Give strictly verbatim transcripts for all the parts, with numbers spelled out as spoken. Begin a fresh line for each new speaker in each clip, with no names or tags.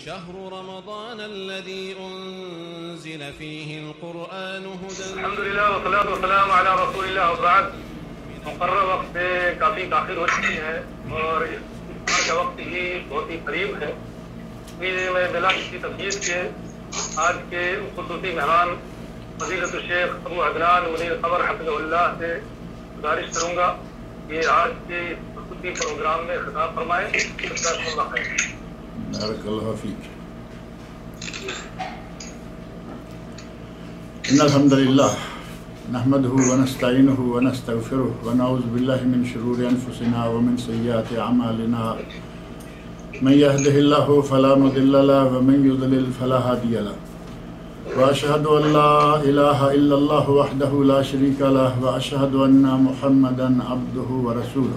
شهر رمضان الذي أنزل فيه القرآن هدى.
الحمد لله والصلاة والسلام على رسول الله وبعد. مقرر وقت سے کافی تاخیر ہو چکی ہے اور اس کا وقت ہی بہت ہی قریب ہے، اس لیے میں بلا کسی تفصیل کے آج کے خصوصی مہمان فضیلت الشیخ ابو عدنان منیر قمر حفظہ اللہ سے گزارش کروں گا کہ آج کے خصوصی پروگرام میں خطاب فرمائیں.
بارک اللہ فیک. ان الحمد للہ نحمده ونستعینه ونستغفره ونعوذ باللہ من شرور انفسنا ومن سیئات اعمالنا. من يهده الله فلا مضل له ومن يضلل فلا هادي له. واشهد ان لا اله الا الله وحده لا شريك له واشهد ان محمدا عبده ورسوله.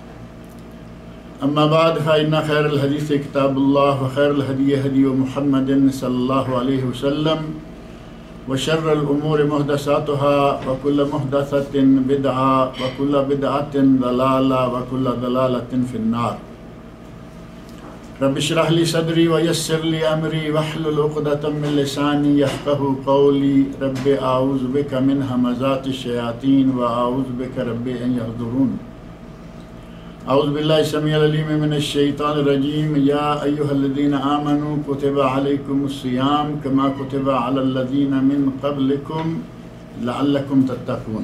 اما بعد فإن خير الحديث كتاب الله وخير الهدي هدي محمد صلى الله عليه وسلم وشر الأمور محدثاتها وكل محدثة بدعة وكل بدعة ضلالة وكل ضلالة في النار. رب اشرح لي صدري ويسر لي أمري واحلل عقدة من لساني يفقهوا قولي. رب أعوذ بك من همزات الشياطين وأعوذ بك رب أن يحضرون. اعوذ باللہ السمیع العلیم من الشیطان الرجیم. یا ایہا الذین آمنوا کتب علیکم الصیام کما کتب علی الذین من قبلکم لعلکم تتقون.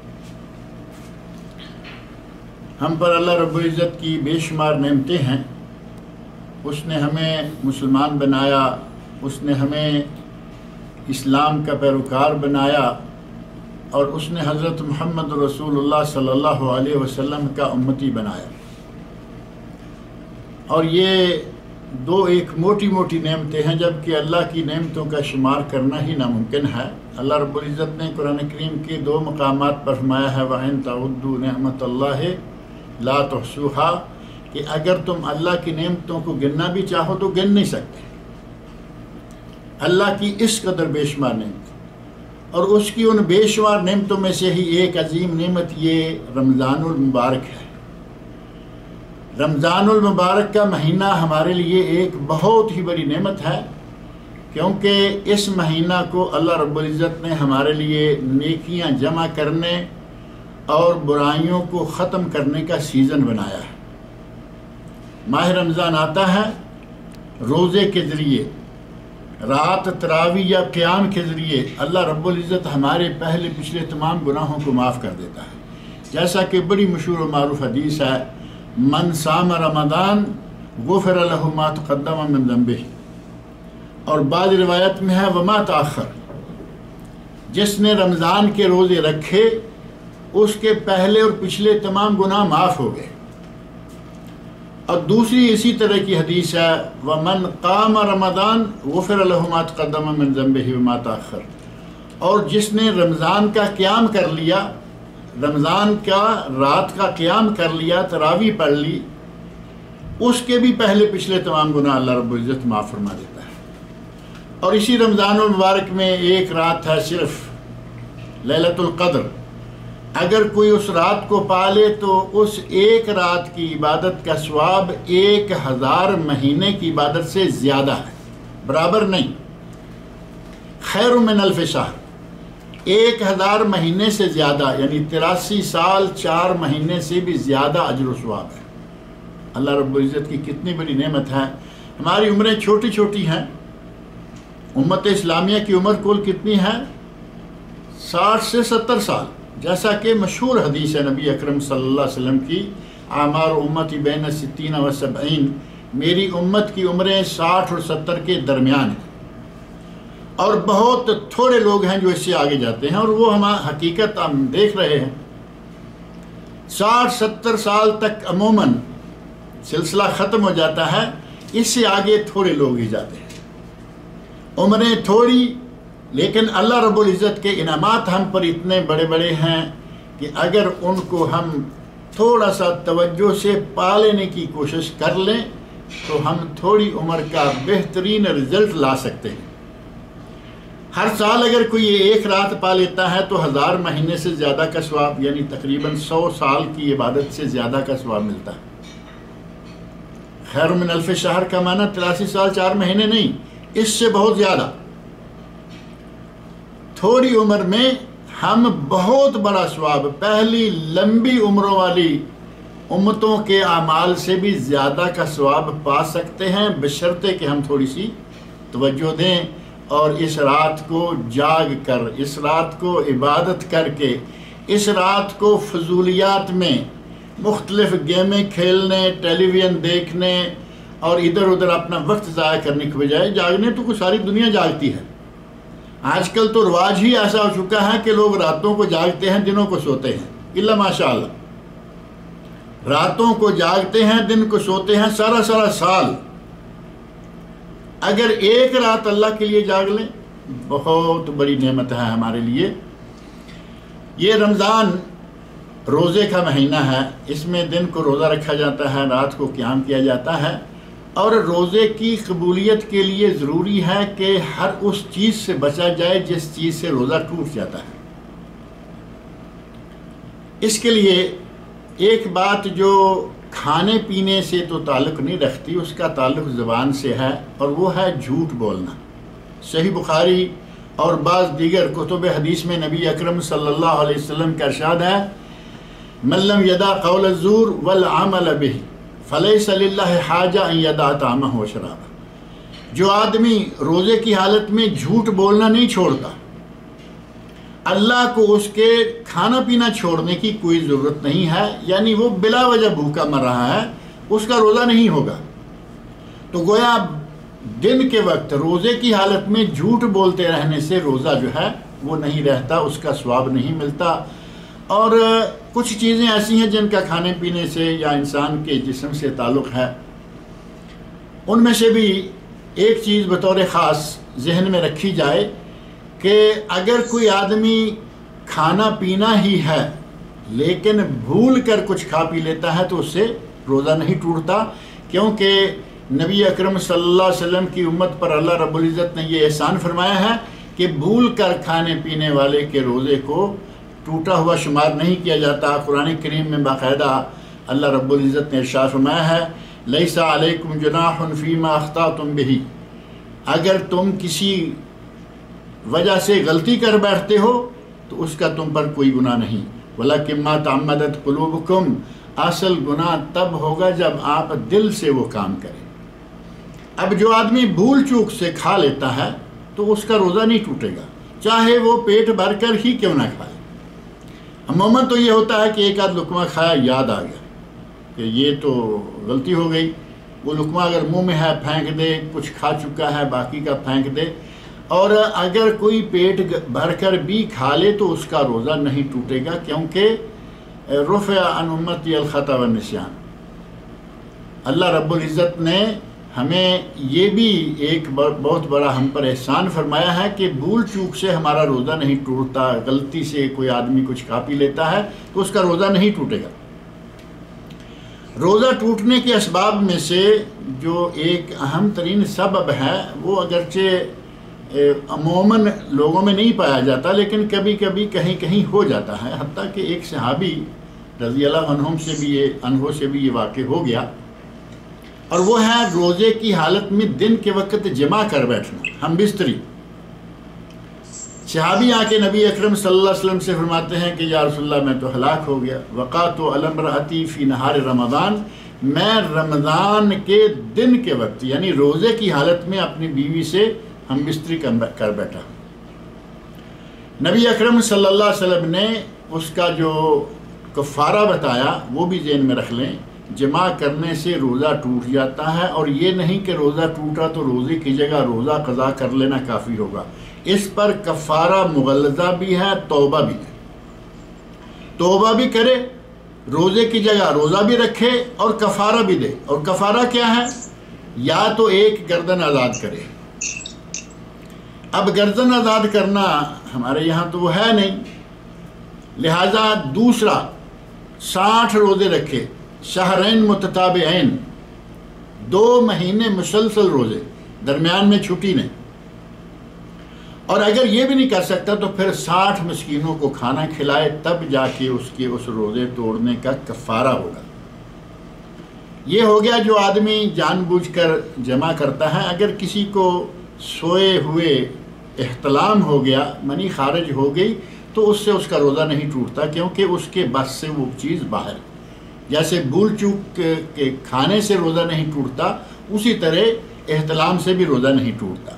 ہم پر اللہ رب العزت کی بے شمار نعمتیں ہیں. اس نے ہمیں مسلمان بنایا، اس نے ہمیں اسلام کا پیروکار بنایا اور اس نے حضرت محمد رسول اللہ صلی اللہ علیہ وسلم کا امتی بنایا. اور یہ دو ایک موٹی موٹی نعمتیں ہیں، جبکہ اللہ کی نعمتوں کا شمار کرنا ہی ناممکن ہے. اللہ رب العزت نے قرآن کریم کے دو مقامات پر فرمایا ہے وَإِن تَعُدُّوا نِعْمَةَ اللَّهِ لَا تُحْصُوهَا، کہ اگر تم اللہ کی نعمتوں کو گننا بھی چاہو تو گن نہیں سکتے. اللہ کی اس قدر بے شمار نعمت، اور اس کی ان بے شمار نعمتوں میں سے ہی ایک عظیم نعمت یہ رمضان المبارک ہے. رمضان المبارک کا مہینہ ہمارے لیے ایک بہت ہی بڑی نعمت ہے، کیونکہ اس مہینہ کو اللہ رب العزت نے ہمارے لیے نیکیاں جمع کرنے اور برائیوں کو ختم کرنے کا سیزن بنایا ہے. ماہ رمضان آتا ہے روزے کے ذریعے، رات تراویح یا قیام کے ذریعے اللہ رب العزت ہمارے پہلے پچھلے تمام گناہوں کو معاف کر دیتا ہے. جیسا کہ بڑی مشہور و معروف حدیث ہے من صام رمضان غفر له ما تقدم من ذنبه، اور بعض روایت میں ہے وما تاخر، جس نے رمضان کے روزے رکھے اس کے پہلے اور پچھلے تمام گناہ معاف ہو گئے. اور دوسری اسی طرح کی حدیث ہے وَمَنْ قَامَ رَمَضَانَ غُفِرَ لَهُ مَا تَقَدَّمَ مِنْ ذَنبِهِ وَمَا تَأَخَّرَ، اور جس نے رمضان کا قیام کر لیا، رمضان کا رات کا قیام کر لیا، تراویح پڑھ لی، اس کے بھی پہلے پچھلے تمام گناہ اللہ رب العزت معاف فرما دیتا ہے. اور اسی رمضان المبارک میں ایک رات ہے صرف لیلۃ القدر. اگر کوئی اس رات کو پالے تو اس ایک رات کی عبادت کا ثواب ایک ہزار مہینے کی عبادت سے زیادہ ہے، برابر نہیں. خیر من الف شہر، ایک ہزار مہینے سے زیادہ، یعنی تراسی سال چار مہینے سے بھی زیادہ اجر و ثواب ہے. اللہ رب العزت کی کتنی بڑی نعمت ہے. ہماری عمریں چھوٹی چھوٹی ہیں. امت اسلامیہ کی عمر کل کتنی ہے؟ ساٹھ سے ستر سال، جیسا کہ مشہور حدیث ہے نبی اکرم صلی اللہ علیہ وسلم کی اعمار امتی بین ستین و سبعین، میری امت کی عمریں ساٹھ اور ستر کے درمیان ہیں. اور بہت تھوڑے لوگ ہیں جو اس سے آگے جاتے ہیں، اور وہ ہم حقیقت ہم دیکھ رہے ہیں. ساٹھ ستر سال تک عموماً سلسلہ ختم ہو جاتا ہے، اس سے آگے تھوڑے لوگ ہی جاتے ہیں. عمریں تھوڑی، لیکن اللہ رب العزت کے انعامات ہم پر اتنے بڑے بڑے ہیں کہ اگر ان کو ہم تھوڑا سا توجہ سے پا لینے کی کوشش کر لیں تو ہم تھوڑی عمر کا بہترین رزلٹ لا سکتے ہیں. ہر سال اگر کوئی ایک رات پا لیتا ہے تو ہزار مہینے سے زیادہ کا ثواب، یعنی تقریباً سو سال کی عبادت سے زیادہ کا ثواب ملتا ہے. خیر من الف شہر کا معنی تراسی سال چار مہینے نہیں، اس سے بہت زیادہ. تھوڑی عمر میں ہم بہت بڑا ثواب پہلی لمبی عمروں والی امتوں کے اعمال سے بھی زیادہ کا ثواب پا سکتے ہیں، بشرطے کہ ہم تھوڑی سی توجہ دیں اور اس رات کو جاگ کر، اس رات کو عبادت کر کے، اس رات کو فضولیات میں مختلف گیمیں کھیلنے، ٹیلی ویژن دیکھنے اور ادھر ادھر اپنا وقت ضائع کرنے کے بجائے جاگنے تو کوئی ساری دنیا جاگتی ہے. آج کل تو رواج ہی ایسا ہو چکا ہے کہ لوگ راتوں کو جاگتے ہیں، دنوں کو سوتے ہیں. الا ماشاء اللہ، راتوں کو جاگتے ہیں، دن کو سوتے ہیں، سارا سارا سال. اگر ایک رات اللہ کے لیے جاگ لیں بہت بڑی نعمت ہے ہمارے لیے. یہ رمضان روزے کا مہینہ ہے، اس میں دن کو روزہ رکھا جاتا ہے، رات کو قیام کیا جاتا ہے، اور روزے کی قبولیت کے لیے ضروری ہے کہ ہر اس چیز سے بچا جائے جس چیز سے روزہ ٹوٹ جاتا ہے. اس کے لیے ایک بات جو کھانے پینے سے تو تعلق نہیں رکھتی، اس کا تعلق زبان سے ہے، اور وہ ہے جھوٹ بولنا. صحیح بخاری اور بعض دیگر کتب حدیث میں نبی اکرم صلی اللہ علیہ وسلم کا ارشاد ہے، من لم یدع قول الزور والعمل به فلیس للہ حاجہ ان یدع طعامہ وشرابہ. جو آدمی روزے کی حالت میں جھوٹ بولنا نہیں چھوڑتا، اللہ کو اس کے کھانا پینا چھوڑنے کی کوئی ضرورت نہیں ہے، یعنی وہ بلا وجہ بھوکا مر رہا ہے، اس کا روزہ نہیں ہوگا. تو گویا دن کے وقت روزے کی حالت میں جھوٹ بولتے رہنے سے روزہ جو ہے وہ نہیں رہتا، اس کا ثواب نہیں ملتا. اور کچھ چیزیں ایسی ہیں جن کا کھانے پینے سے یا انسان کے جسم سے تعلق ہے. ان میں سے بھی ایک چیز بطور خاص ذہن میں رکھی جائے کہ اگر کوئی آدمی کھانا پینا ہی ہے لیکن بھول کر کچھ کھا پی لیتا ہے تو اس سے روزہ نہیں ٹوٹتا، کیونکہ نبی اکرم صلی اللہ علیہ وسلم کی امت پر اللہ رب العزت نے یہ احسان فرمایا ہے کہ بھول کر کھانے پینے والے کے روزے کو ٹوٹا ہوا شمار نہیں کیا جاتا. قرآن کریم میں باقاعدہ اللہ رب العزت نے ارشاد فرمایا ہے، لیس علیکم جناح فیما اخطأتم بہ، اگر تم کسی وجہ سے غلطی کر بیٹھتے ہو تو اس کا تم پر کوئی گناہ نہیں، ولکن ما تعمدت قلوبکم، اصل گناہ تب ہوگا جب آپ دل سے وہ کام کریں. اب جو آدمی بھول چوک سے کھا لیتا ہے تو اس کا روزہ نہیں ٹوٹے گا، چاہے وہ پیٹ بھر کر ہی کیوں نہ کھائے. عموماً تو یہ ہوتا ہے کہ ایک آدھ لقمہ کھایا، یاد آ گیا کہ یہ تو غلطی ہو گئی، وہ لقمہ اگر منہ میں ہے پھینک دے، کچھ کھا چکا ہے باقی کا پھینک دے. اور اگر کوئی پیٹ بھر کر بھی کھا لے تو اس کا روزہ نہیں ٹوٹے گا، کیونکہ رفع عن امتی الخطا والنسیان. اللہ رب العزت نے ہمیں یہ بھی ایک بہت بڑا ہم پر احسان فرمایا ہے کہ بھول چوک سے ہمارا روزہ نہیں ٹوٹتا. غلطی سے کوئی آدمی کچھ کھا پی لیتا ہے تو اس کا روزہ نہیں ٹوٹے گا. روزہ ٹوٹنے کے اسباب میں سے جو ایک اہم ترین سبب ہے وہ اگرچہ عموماً لوگوں میں نہیں پایا جاتا لیکن کبھی کبھی کہیں کہیں ہو جاتا ہے، حتیٰ کہ ایک صحابی رضی اللہ عنہم سے بھی یہ انہوں سے بھی یہ واقع ہو گیا، اور وہ ہے روزے کی حالت میں دن کے وقت جمع کر بیٹھنا، ہم بستری. صحابی آ کے نبی اکرم صلی اللہ علیہ وسلم سے فرماتے ہیں کہ یا رسول اللہ میں تو ہلاک ہو گیا، وقعت علی امرأتی فی نہار رمضان، میں رمضان کے دن کے وقت یعنی روزے کی حالت میں اپنی بیوی سے ہم بستری کر بیٹھا. نبی اکرم صلی اللہ علیہ وسلم نے اس کا جو کفارہ بتایا وہ بھی ذہن میں رکھ لیں. جمع کرنے سے روزہ ٹوٹ جاتا ہے، اور یہ نہیں کہ روزہ ٹوٹا تو روزے کی جگہ روزہ قضا کر لینا کافی ہوگا. اس پر کفارہ مغلظہ بھی ہے، توبہ بھی ہے. توبہ بھی کرے، روزے کی جگہ روزہ بھی رکھے اور کفارہ بھی دے. اور کفارہ کیا ہے؟ یا تو ایک گردن آزاد کرے. اب گردن آزاد کرنا ہمارے یہاں تو وہ ہے نہیں، لہذا دوسرا ساٹھ روزے رکھے، شہرین متتابعین، دو مہینے مسلسل روزے، درمیان میں چھٹی نہیں. اور اگر یہ بھی نہیں کر سکتا تو پھر ساٹھ مسکینوں کو کھانا کھلائے، تب جا کے اس کے اس روزے توڑنے کا کفارہ ہوگا. یہ ہو گیا جو آدمی جان بوجھ کر جمع کرتا ہے. اگر کسی کو سوئے ہوئے احتلام ہو گیا، منی خارج ہو گئی، تو اس سے اس کا روزہ نہیں ٹوٹتا، کیونکہ اس کے بس سے وہ چیز باہر. جیسے بھول چوک کے کھانے سے روزہ نہیں ٹوٹتا، اسی طرح احتلام سے بھی روزہ نہیں ٹوٹتا.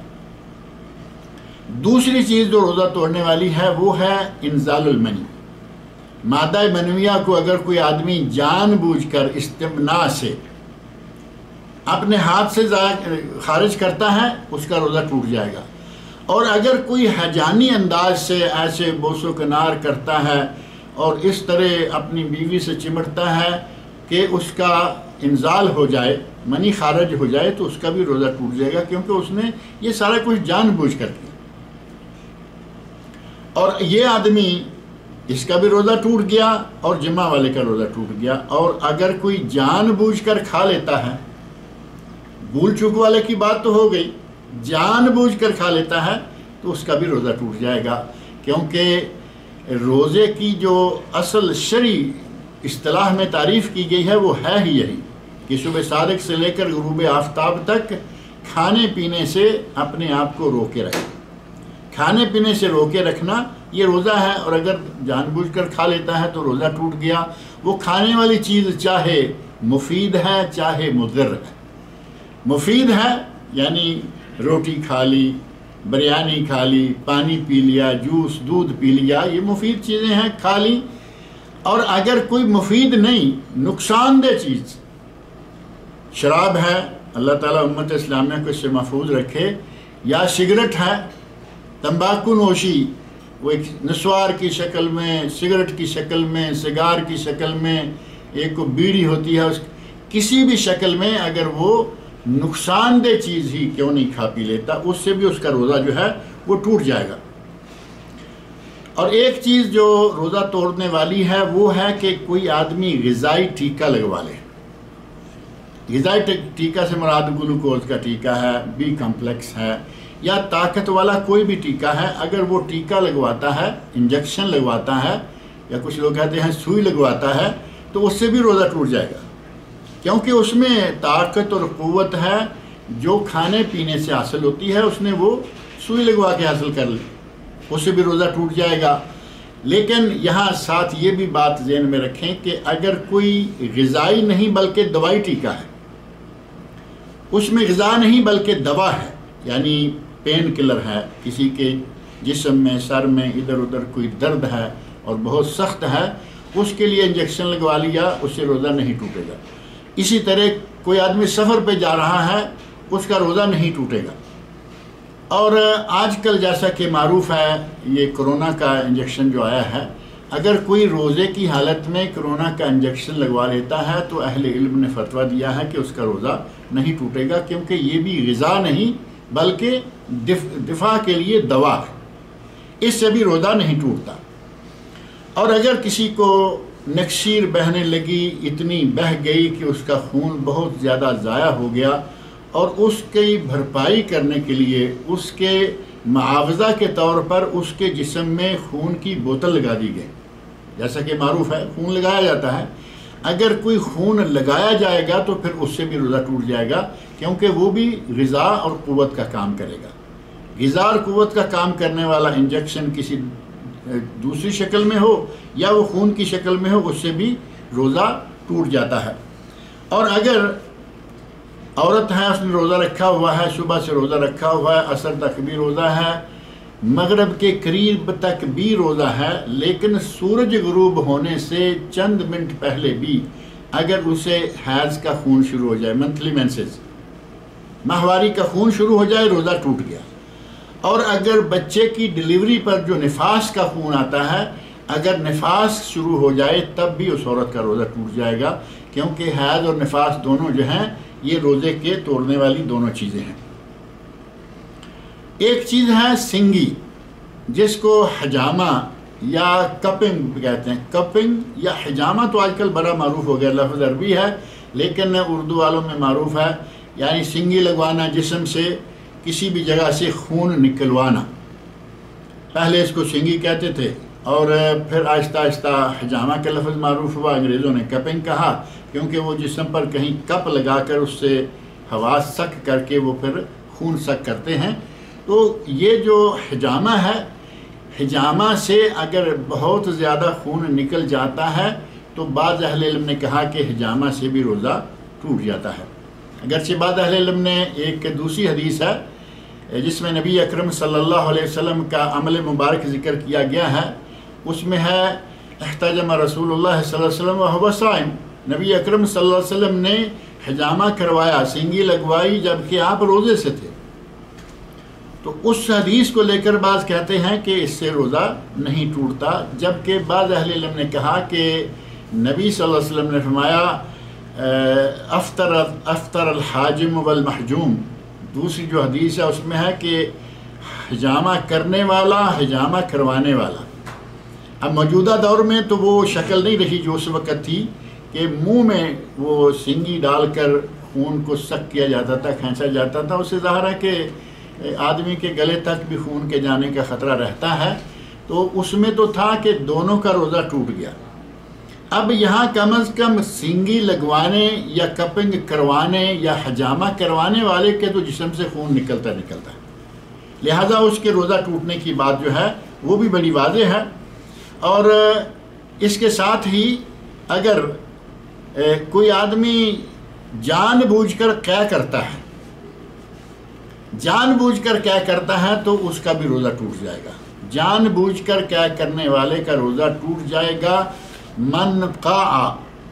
دوسری چیز جو روزہ توڑنے والی ہے وہ ہے انزال المنی. مادہ منویہ کو اگر کوئی آدمی جان بوجھ کر استمناء سے اپنے ہاتھ سے خارج کرتا ہے، اس کا روزہ ٹوٹ جائے گا. اور اگر کوئی ہجانی انداز سے ایسے بوس و کنار کرتا ہے اور اس طرح اپنی بیوی سے چمٹتا ہے کہ اس کا انزال ہو جائے، منی خارج ہو جائے، تو اس کا بھی روزہ ٹوٹ جائے گا، کیونکہ اس نے یہ سارا کچھ جان بوجھ کر کیا. اور یہ آدمی، اس کا بھی روزہ ٹوٹ گیا اور جمع والے کا روزہ ٹوٹ گیا. اور اگر کوئی جان بوجھ کر کھا لیتا ہے، بھول چوک والے کی بات تو ہو گئی، جان بوجھ کر کھا لیتا ہے تو اس کا بھی روزہ ٹوٹ جائے گا. کیونکہ روزے کی جو اصل شرعی اصطلاح میں تعریف کی گئی ہے وہ ہے ہی یہی کہ صبح صادق سے لے کر غروب آفتاب تک کھانے پینے سے اپنے آپ کو روکے رکھیں. کھانے پینے سے روکے رکھنا یہ روزہ ہے. اور اگر جان بوجھ کر کھا لیتا ہے تو روزہ ٹوٹ گیا. وہ کھانے والی چیز چاہے مفید ہے چاہے مضر ہے. مفید ہے یعنی روٹی کھا لی، بریانی کھا لی، پانی پی لیا، جوس دودھ پی لیا، یہ مفید چیزیں ہیں، کھا لی. اور اگر کوئی مفید نہیں، نقصان دہ چیز، شراب ہے، اللہ تعالیٰ امت اسلامیہ کو اس سے محفوظ رکھے، یا سگریٹ ہے، تمباکو نوشی، وہ ایک نسوار کی شکل میں، سگریٹ کی شکل میں، سگار کی شکل میں، ایک کو بیڑی ہوتی ہے، اس کسی بھی شکل میں اگر وہ نقصان دہ چیز ہی کیوں نہیں کھا پی لیتا، اس سے بھی اس کا روزہ جو ہے وہ ٹوٹ جائے گا. اور ایک چیز جو روزہ توڑنے والی ہے وہ ہے کہ کوئی آدمی غذائی ٹیکہ لگوا لے. غذائی ٹیکہ سے مراد گلوکوز کا ٹیکہ ہے، بی کمپلیکس ہے، یا طاقت والا کوئی بھی ٹیکہ ہے. اگر وہ ٹیکہ لگواتا ہے، انجیکشن لگواتا ہے، یا کچھ لوگ کہتے ہیں سوئی لگواتا ہے، تو اس سے بھی روزہ ٹوٹ جائے گا، کیونکہ اس میں طاقت اور قوت ہے جو کھانے پینے سے حاصل ہوتی ہے، اس نے وہ سوئی لگوا کے حاصل کر لی، اس سے بھی روزہ ٹوٹ جائے گا. لیکن یہاں ساتھ یہ بھی بات ذہن میں رکھیں کہ اگر کوئی غذائی نہیں بلکہ دوائی ٹیکہ ہے، اس میں غذا نہیں بلکہ دوا ہے، یعنی پین کلر ہے، کسی کے جسم میں، سر میں ادھر ادھر کوئی درد ہے اور بہت سخت ہے، اس کے لیے انجیکشن لگوا لیا، اس سے روزہ نہیں ٹوٹے گا. اسی طرح کوئی آدمی سفر پہ جا رہا ہے، اس کا روزہ نہیں ٹوٹے گا. اور آج کل جیسا کہ معروف ہے، یہ کرونا کا انجیکشن جو آیا ہے، اگر کوئی روزے کی حالت میں کرونا کا انجیکشن لگوا لیتا ہے تو اہل علم نے فتویٰ دیا ہے کہ اس کا روزہ نہیں ٹوٹے گا، کیونکہ یہ بھی غذا نہیں بلکہ دفاع کے لیے دوا ہے، اس سے بھی روزہ نہیں ٹوٹتا. اور اگر کسی کو نکشیر بہنے لگی، اتنی بہہ گئی کہ اس کا خون بہت زیادہ ضائع ہو گیا، اور اس کی بھرپائی کرنے کے لیے اس کے معاوضہ کے طور پر اس کے جسم میں خون کی بوتل لگا دی گئی، جیسا کہ معروف ہے خون لگایا جاتا ہے، اگر کوئی خون لگایا جائے گا تو پھر اس سے بھی روزہ ٹوٹ جائے گا، کیونکہ وہ بھی غذا اور قوت کا کام کرے گا. غذا اور قوت کا کام کرنے والا انجیکشن کسی دوسری شکل میں ہو یا وہ خون کی شکل میں ہو، اس سے بھی روزہ ٹوٹ جاتا ہے. اور اگر عورت ہے، اس نے روزہ رکھا ہوا ہے، صبح سے روزہ رکھا ہوا ہے، عصر تک بھی روزہ ہے، مغرب کے قریب تک بھی روزہ ہے، لیکن سورج غروب ہونے سے چند منٹ پہلے بھی اگر اسے حیض کا خون شروع ہو جائے، منتھلی مینسز، ماہواری کا خون شروع ہو جائے، روزہ ٹوٹ گیا. اور اگر بچے کی ڈیلیوری پر جو نفاس کا خون آتا ہے، اگر نفاس شروع ہو جائے تب بھی اس عورت کا روزہ ٹوٹ جائے گا، کیونکہ حیض اور نفاس دونوں جو ہیں یہ روزے کے توڑنے والی دونوں چیزیں ہیں. ایک چیز ہے سنگی، جس کو حجامہ یا کپنگ کہتے ہیں. کپنگ یا حجامہ تو آج کل بڑا معروف ہو گیا، لفظ عربی ہے لیکن اردو والوں میں معروف ہے، یعنی سنگی لگوانا، جسم سے کسی بھی جگہ سے خون نکلوانا. پہلے اس کو سنگی کہتے تھے، اور پھر آہستہ آہستہ حجامہ کا لفظ معروف ہوا، انگریزوں نے کپنگ کہا، کیونکہ وہ جسم پر کہیں کپ لگا کر اس سے ہوا سک کر کے وہ پھر خون سک کرتے ہیں۔ تو یہ جو حجامہ ہے، حجامہ سے اگر بہت زیادہ خون نکل جاتا ہے تو بعض اہل علم نے کہا کہ حجامہ سے بھی روزہ ٹوٹ جاتا ہے۔ اگرچہ بعض اہل علم نے ایک دوسری حدیث ہے جس میں نبی اکرم صلی اللہ علیہ وسلم کا عمل مبارک ذکر کیا گیا ہے، اس میں ہے احتجم رسول اللہ صلی اللہ علیہ وسلم وهو صائم، نبی اکرم صلی اللہ علیہ وسلم نے حجامہ کروایا، سنگی لگوائی جبکہ آپ روزے سے تھے۔ تو اس حدیث کو لے کر بعض کہتے ہیں کہ اس سے روزہ نہیں ٹوٹتا، جبکہ بعض اہل علم نے کہا کہ نبی صلی اللہ علیہ وسلم نے فرمایا افطر افطر الحاجم والمحجوم، دوسری جو حدیث ہے اس میں ہے کہ حجامہ کرنے والا حجامہ کروانے والا۔ اب موجودہ دور میں تو وہ شکل نہیں رہی جو اس وقت تھی کہ منہ میں وہ سنگی ڈال کر خون کو سک کیا جاتا تھا، کھینچا جاتا تھا، اس سے ظاہر ہے کہ آدمی کے گلے تک بھی خون کے جانے کا خطرہ رہتا ہے۔ تو اس میں تو تھا کہ دونوں کا روزہ ٹوٹ گیا۔ اب یہاں کم از کم سنگی لگوانے یا کپنگ کروانے یا حجامہ کروانے والے کے تو جسم سے خون نکلتا نکلتا ہے، لہذا اس کے روزہ ٹوٹنے کی بات جو ہے وہ بھی بڑی واضح ہے۔ اور اس کے ساتھ ہی اگر کوئی آدمی جان بوجھ کر کیا کرتا ہے جان بوجھ کر کیا کرتا ہے تو اس کا بھی روزہ ٹوٹ جائے گا۔ جان بوجھ کر کیا کرنے والے کا روزہ ٹوٹ جائے گا۔ من قاع،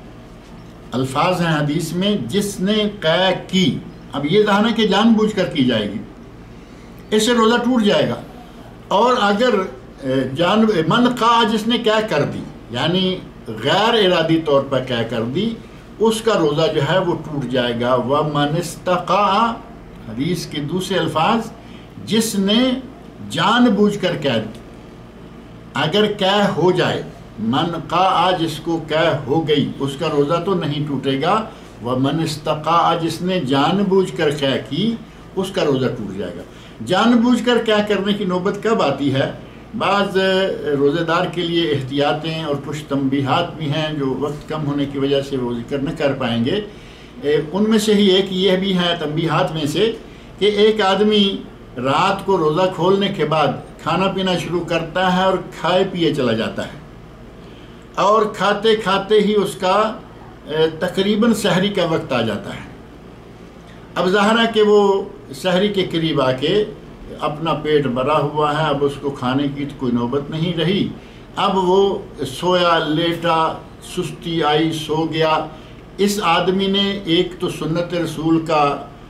الفاظ ہیں حدیث میں جس نے قیع کی، اب یہ ظاہر ہے کہ جان بوجھ کر کی جائے گی، اس سے روزہ ٹوٹ جائے گا۔ اور اگر جان من قاع جس نے کیا کر دی، یعنی غیر ارادی طور پر کیا کر دی، اس کا روزہ جو ہے وہ ٹوٹ جائے گا۔ وَمَنِ اسْتَقَاعَ، حدیث کے دوسرے الفاظ جس نے جان بوجھ کر کیا دی، اگر کیا ہو جائے، من قاع جس کو کیا ہو گئی اس کا روزہ تو نہیں ٹوٹے گا۔ وَمَنِ اسْتَقَاعَ جس نے جان بوجھ کر کیا کی اس کا روزہ ٹوٹ جائے گا۔ جان بوجھ کر کیا کرنے کی نوبت کب آتی ہے؟ بعض روزے دار کے لیے احتیاطیں اور کچھ تنبیہات بھی ہیں جو وقت کم ہونے کی وجہ سے وہ ذکر نہ کر پائیں گے۔ ان میں سے ہی ایک یہ بھی ہے تنبیہات میں سے کہ ایک آدمی رات کو روزہ کھولنے کے بعد کھانا پینا شروع کرتا ہے اور کھائے پیے چلا جاتا ہے، اور کھاتے کھاتے ہی اس کا تقریباً سحری کا وقت آ جاتا ہے۔ اب ظاہر ہے کہ وہ سحری کے قریب آ کے اپنا پیٹ بھرا ہوا ہے، اب اس کو کھانے کی تو کوئی نوبت نہیں رہی، اب وہ سویا، لیٹا، سستی آئی، سو گیا۔ اس آدمی نے ایک تو سنت رسول کا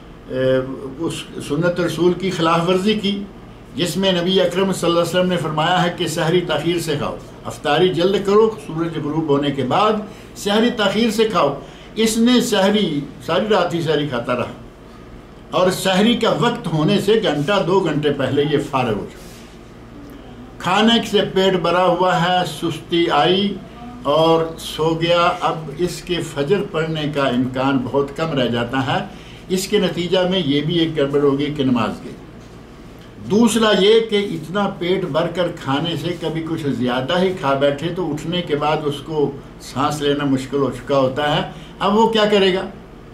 اس سنت رسول کی خلاف ورزی کی، جس میں نبی اکرم صلی اللہ علیہ وسلم نے فرمایا ہے کہ سحری تاخیر سے کھاؤ، افطاری جلد کرو، سورج غروب ہونے کے بعد سحری تاخیر سے کھاؤ۔ اس نے سحری ساری رات ہی سحری کھاتا رہا، اور سحری کا وقت ہونے سے گھنٹہ دو گھنٹے پہلے یہ فارغ ہو چکا، کھانے سے پیٹ بھرا ہوا ہے، سستی آئی اور سو گیا۔ اب اس کے فجر پڑھنے کا امکان بہت کم رہ جاتا ہے۔ اس کے نتیجہ میں یہ بھی ایک گڑبڑ ہوگی کہ نماز گئی۔ دوسرا یہ کہ اتنا پیٹ بھر کر کھانے سے کبھی کچھ زیادہ ہی کھا بیٹھے تو اٹھنے کے بعد اس کو سانس لینا مشکل ہو چکا ہوتا ہے۔ اب وہ کیا کرے گا؟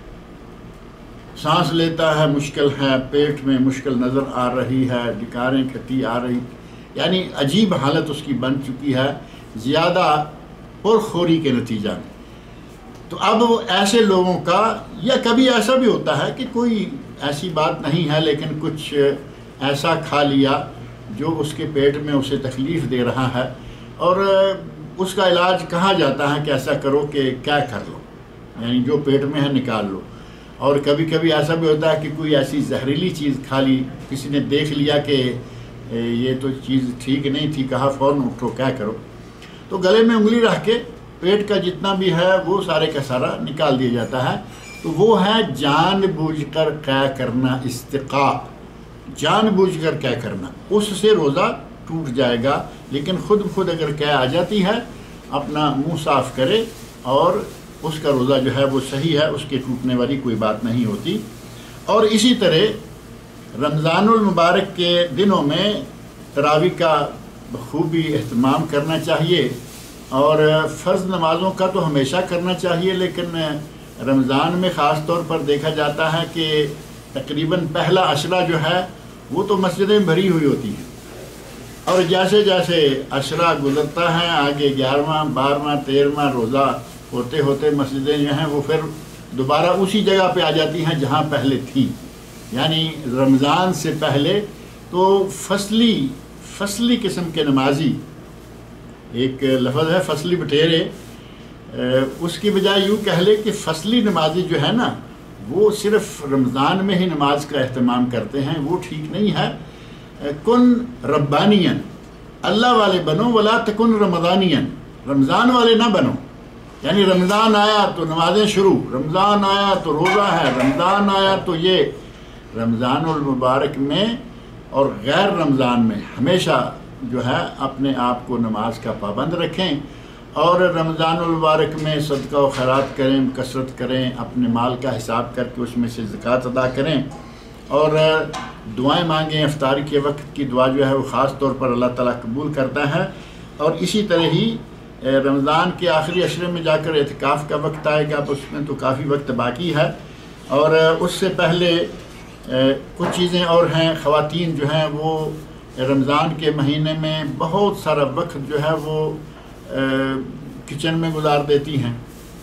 سانس لیتا ہے مشکل ہے، پیٹ میں مشکل نظر آ رہی ہے، ڈکاریں کھٹی آ رہی، یعنی عجیب حالت اس کی بن چکی ہے زیادہ پرخوری کے نتیجہ میں۔ تو اب وہ ایسے لوگوں کا، یا کبھی ایسا بھی ہوتا ہے کہ کوئی ایسی بات نہیں ہے لیکن کچھ ایسا کھا لیا جو اس کے پیٹ میں اسے تکلیف دے رہا ہے، اور اس کا علاج کہا جاتا ہے کہ ایسا کرو کہ کیا کر لو، یعنی جو پیٹ میں ہے نکال لو۔ اور کبھی کبھی ایسا بھی ہوتا ہے کہ کوئی ایسی زہریلی چیز کھا لی، کسی نے دیکھ لیا کہ یہ تو چیز ٹھیک نہیں تھی، کہا فوراً اٹھو کیا کرو، تو گلے میں انگلی رکھ کے پیٹ کا جتنا بھی ہے وہ سارے کا سارا نکال دیا جاتا ہے۔ تو وہ ہے جان بوجھ کر کیا کرنا، استقاء، جان بوجھ کر کیا کرنا، اس سے روزہ ٹوٹ جائے گا۔ لیکن خود خود اگر کیا آ جاتی ہے، اپنا منہ صاف کرے اور اس کا روزہ جو ہے وہ صحیح ہے، اس کے ٹوٹنے والی کوئی بات نہیں ہوتی۔ اور اسی طرح رمضان المبارک کے دنوں میں تراویح کا بخوبی اہتمام کرنا چاہیے، اور فرض نمازوں کا تو ہمیشہ کرنا چاہیے، لیکن رمضان میں خاص طور پر دیکھا جاتا ہے کہ تقریباً پہلا عشرہ جو ہے وہ تو مسجدیں بھری ہوئی ہوتی ہیں، اور جیسے جیسے عشرہ گزرتا ہے آگے گیارہواں بارہواں تیرہواں روزہ ہوتے ہوتے مسجدیں جو ہیں وہ پھر دوبارہ اسی جگہ پہ آ جاتی ہیں جہاں پہلے تھیں. یعنی رمضان سے پہلے تو فصلی فصلی قسم کے نمازی، ایک لفظ ہے فصلی بٹیرے، اس کی بجائے یوں کہہ لے کہ فصلی نمازی جو ہے نا وہ صرف رمضان میں ہی نماز کا اہتمام کرتے ہیں، وہ ٹھیک نہیں ہے. کن ربانین، اللہ والے بنو، ولا تکن رمضانین، رمضان والے نہ بنو. یعنی رمضان آیا تو نمازیں شروع، رمضان آیا تو روزہ ہے، رمضان آیا تو یہ. رمضان المبارک میں اور غیر رمضان میں ہمیشہ جو ہے اپنے آپ کو نماز کا پابند رکھیں، اور رمضان المبارک میں صدقہ و خیرات کریں، کثرت کریں، اپنے مال کا حساب کر کے اس میں سے زکوٰۃ ادا کریں، اور دعائیں مانگیں. افطاری کے وقت کی دعا جو ہے وہ خاص طور پر اللہ تعالیٰ قبول کرتا ہے. اور اسی طرح ہی رمضان کے آخری عشرے میں جا کر اعتکاف کا وقت آئے گا، اس میں تو کافی وقت باقی ہے. اور اس سے پہلے کچھ چیزیں اور ہیں. خواتین جو ہیں وہ رمضان کے مہینے میں بہت سارا وقت جو ہے وہ کچن میں گزار دیتی ہیں،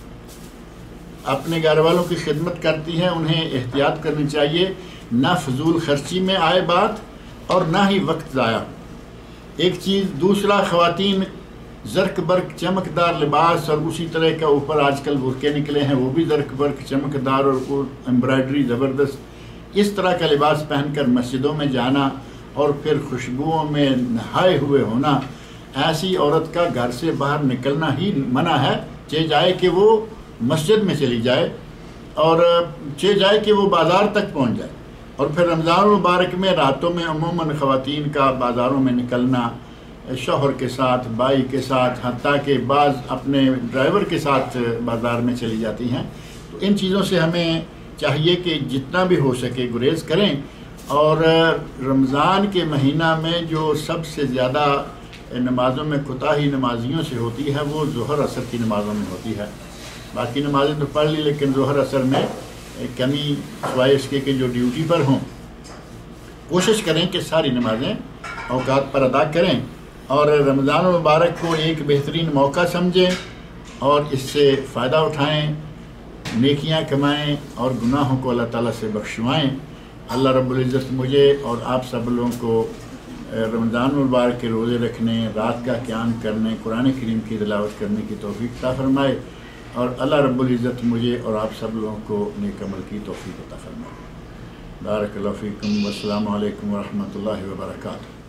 اپنے گھر والوں کی خدمت کرتی ہیں. انہیں احتیاط کرنی چاہیے، نہ فضول خرچی میں آئے بات اور نہ ہی وقت ضائع. ایک چیز. دوسرا، خواتین زرق برق چمکدار لباس، اور اسی طرح کا اوپر آج کل برقعے نکلے ہیں وہ بھی زرق برق چمکدار اور امبرائڈری زبردست، اس طرح کا لباس پہن کر مسجدوں میں جانا اور پھر خوشبوؤں میں نہائے ہوئے ہونا، ایسی عورت کا گھر سے باہر نکلنا ہی منع ہے. چاہے جائے کہ وہ مسجد میں چلی جائے، اور چاہے جائے کہ وہ بازار تک پہنچ جائے. اور پھر رمضان المبارک میں راتوں میں عموماً خواتین کا بازاروں میں نکلنا، شوہر کے ساتھ، بھائی کے ساتھ، حتیٰ کہ بعض اپنے ڈرائیور کے ساتھ بازار میں چلی جاتی ہیں. تو ان چیزوں سے ہمیں چاہیے کہ جتنا بھی ہو سکے گریز کریں. اور رمضان کے مہینہ میں جو سب سے زیادہ نمازوں میں کوتاہی نمازیوں سے ہوتی ہے وہ ظہر عصر کی نمازوں میں ہوتی ہے. باقی نمازیں تو پڑھ لی، لیکن ظہر عصر میں کمی سوائے اس کے کہ جو ڈیوٹی پر ہوں کوشش کریں کہ ساری نمازیں اوقات پر ادا کریں، اور رمضان المبارک کو ایک بہترین موقع سمجھیں اور اس سے فائدہ اٹھائیں، نیکیاں کمائیں اور گناہوں کو اللہ تعالیٰ سے بخشوائیں. اللہ رب العزت مجھے اور آپ سب لوگوں کو رمضان المبارک کے روزے رکھنے، رات کا قیام کرنے، قرآن کریم کی تلاوت کرنے کی توفیق عطا فرمائے، اور اللہ رب العزت مجھے اور آپ سب لوگوں کو نیک عمل کی توفیق عطا فرمائے. بارک اللہ فیکم، والسلام علیکم ورحمۃ اللہ وبرکاتہ.